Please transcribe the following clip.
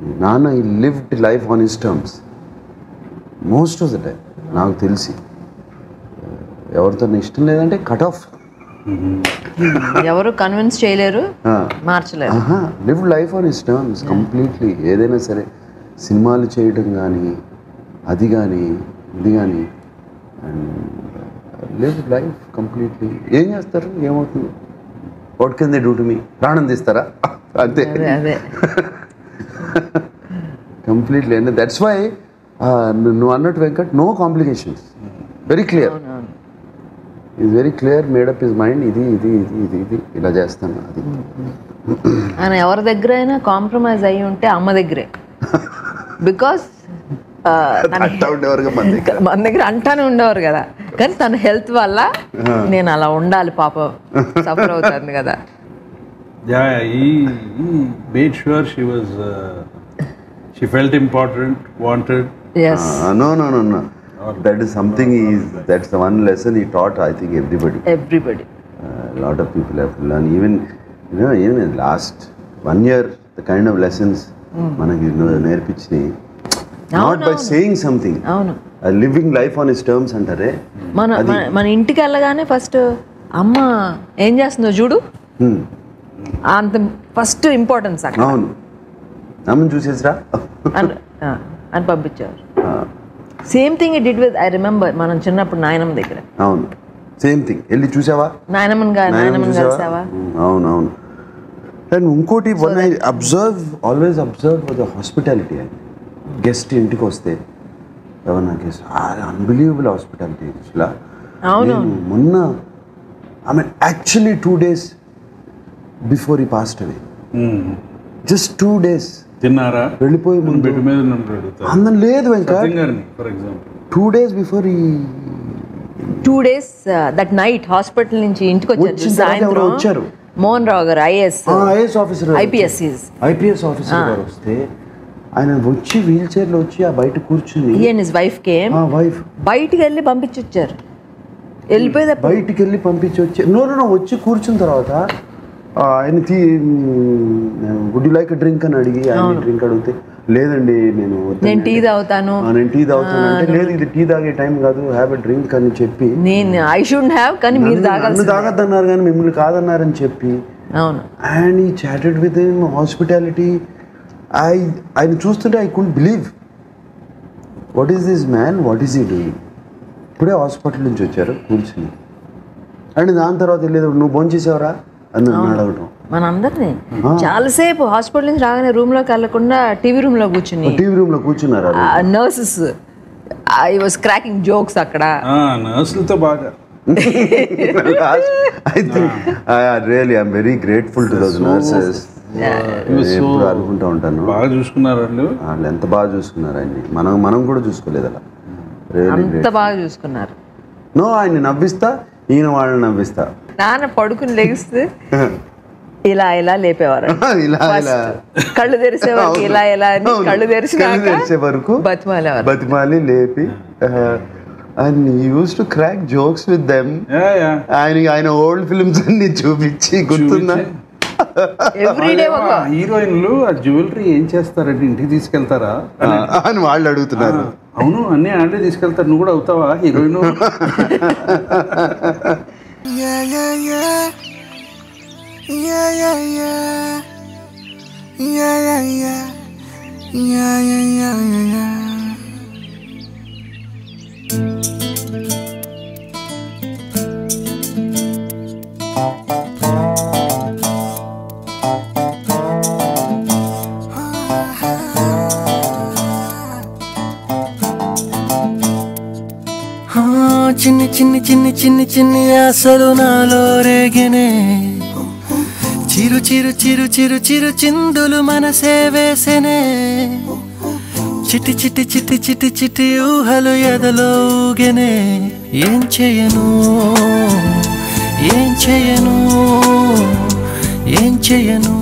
నాన్న he lived life on his terms most of the time. నాకు తెలిసి ఎవరితో ఇష్టం లేదంటే కట్ ఆఫ్, ఎవరు కన్విన్స్ చేయలేరు, మార్చలేరు. Lived life on his terms completely. ఏదైనా సరే సినిమాలు చేయడం కానీ అది కానీ ఇది కానీ, అండ్ లివ్డ్ లైఫ్ కంప్లీట్లీ. ఏం చేస్తారు, ఏమవుతుంది, what can they do to me, ప్రాణం తీస్తారా అంతే. కంప్లీట్లీ. అండ్ దట్స్ వై నువ్వు అన్నట్టు Venkat, no complications, very clear, is very clear, made up his mind, ఇది ఇది ఇది ఇది ఇది ఇలా చేస్తాను. అది ఆయన ఎవరి దగ్గర అయినా కాంప్రమైజ్ అయ్యి ఉంటే అమ్మ దగ్గరే. బికాస్ మన దగ్గర అంటానే ఉండేవారు కదా, కానీ తన హెల్త్ వల్ల నేను అలా ఉండాలి పాప సఫర్ అవుతుంది కదా. He made sure she felt important, wanted. Yes. No. That is something. That's the one lesson he taught. I think everybody. A lot of people have to learn. Even in the last 1 year, the kind of lessons manaki nerpichini. Not by saying something. Living life on his terms antare. మన ఇంటికి వెళ్ళగానే first అమ్మ ఏం చేస్తుందో చూడు, అంత first importance అక్కడ. అవును, అమ్మని చూసేసిరా అని పంపించారు. Same thing it did with, I remember మనం చిన్నప్పుడు నాయనమ్మ దగ్గర. అవును, సేమ్ థింగ్. వెళ్ళి చూసావా నాయనమ్మని కలిసావా? అవును. అండ్ ఇంకోటి one I always observe the hospitality. Guest ఇంటికి వస్తే ఎవరన్నా గెస్ట్, అన్బిలీవబుల్ హాస్పిటాలిటీ. మొన్న I mean actually 2 days before he passed away, just 2 days తిన్నారా వెళ్ళిపోయి ముందు అందం లేదు Venkat. 2 days before 2 days that night hospital నుంచి ఇంటికి వచ్చారు. సాయంత్రం వచ్చారు మోహన్ రావు గారు, ఐఏఎస్ ఆఫీసర్, ఐపీఎస్ ఆఫీసర్ గారు వస్తే ఆయన వచ్చి వీల్ చైర్లో వచ్చి ఆ బయట కూర్చుని, వైఫ్ బయటికి వెళ్ళి పంపించొచ్చారు. వెళ్ళిపోయేది బయటికి వెళ్ళి పంపించి వచ్చి వచ్చి కూర్చున్న తర్వాత ఆయన వుడ్ యు లైక్ డ్రింక్ అని అడిగి, ఆయన డ్రింక్ అడిగితే లేదండి నేను టీ తాగుతాను అంటే, లేదు ఇది టీ తాగే టైం కాదు, హ్యావ్ ఎ డ్రింక్ అని చెప్పి, ఐ షుడ్ హ్యావ్, కానీ మీరు తాగద్దన్నారు కానీ మిమ్మల్ని కాదన్నారని చెప్పి. అండ్ ఈ చాటెడ్ విత్ హిమ్, హాస్పిటాలిటీ. ఆయన చూస్తుంటే I couldn't believe, what is this man, what is he doing. ఇప్పుడే హాస్పిటల్ నుంచి వచ్చారు కూర్చుని. అండ్ దాని తర్వాత వెళ్ళేది, నువ్వు భోంచేసావరా అని అడగటం. మనందరినీ చాలాసేపు హాస్పిటల్ నుంచి రాగానే రూమ్ లోకి వెళ్ళకుండా టీవీ రూమ్ లో కూర్చున్నారు nurses. I was cracking jokes అక్కడ నర్సులతో బాగా. I think really I'm very grateful to those nurses. ఎప్పుడు అనుకుంటా ఉంటాను, బాగా చూసుకున్నారు వాళ్ళు ఎంత బాగా చూసుకున్నారు ఆయన్ని. మనం కూడా చూసుకోలేదు అలా, అంత బాగా చూసుకున్నారు. ఆయన్ని నవ్విస్తా, ఈయన వాళ్ళని నవ్విస్తా. నాన్న పడుకుని లెగిస్తే ఇలా లేపేవారు, కళ్ళు తెరిసే వరకు ఇలా కళ్ళు తెరిసే వరకు బతిమాలి లేపి. And he used to crack jokes with them. ఆయన ఓల్డ్ ఫిల్మ్స్ అన్ని చూపించి, గుర్తుందా? ఎవ్రీడే ఒక హీరోయిన్లు ఆ జ్యువెలరీ ఏం చేస్తారంటే ఇంటికి తీసుకెళ్తారా అని వాళ్ళు అడుగుతున్నారు. అవును, అన్నీ ఆడే తీసుకెళ్తారు, నువ్వు కూడా అవుతావా హీరోయిన్? చిన్ని చిన్ని చిన్ని చిన్ని చిన్ని ఆశలు నాలో రేగినే, చిరు చిరు చిరు చిరు చిరు చిందులు మనసే వేసెనే, చిటి చిటి చిటి చిటి చిటి ఊహలు ఎదలో ఊగెనే. ఏం చేయను ఏం చేయను ఏం చేయను